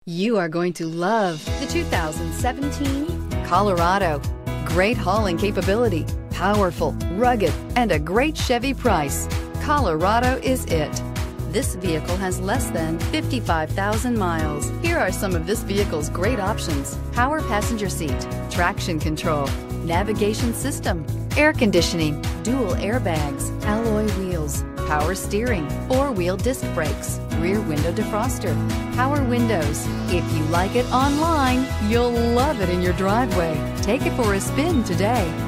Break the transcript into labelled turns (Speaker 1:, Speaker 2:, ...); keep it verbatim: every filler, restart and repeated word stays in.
Speaker 1: You are going to love the two thousand seventeen Colorado. Great hauling capability, powerful, rugged, and a great Chevy price. Colorado is it. This vehicle has less than fifty-five thousand miles. Here are some of this vehicle's great options: power passenger seat, traction control, navigation system, air conditioning, dual airbags, alloy wheels, power steering, four-wheel disc brakes, rear window defroster, power windows. If you like it online, you'll love it in your driveway. Take it for a spin today.